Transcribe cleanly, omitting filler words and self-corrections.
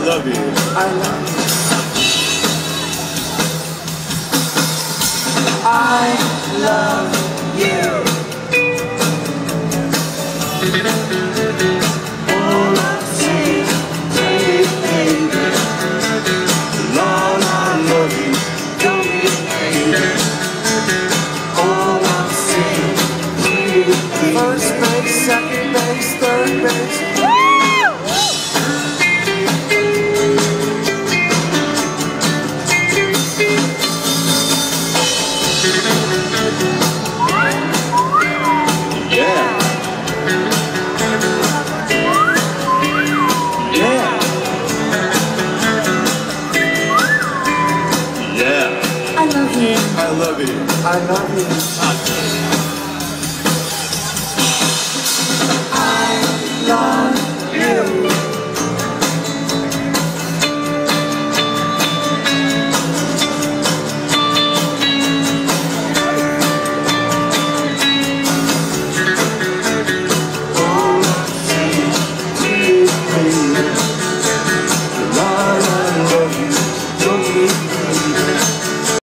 love you. I love you. I love you. All I see is pretty baby. Lord, I love you. Don't be angry. All I see is pretty baby. First base, second base, third base. I love you. I love you.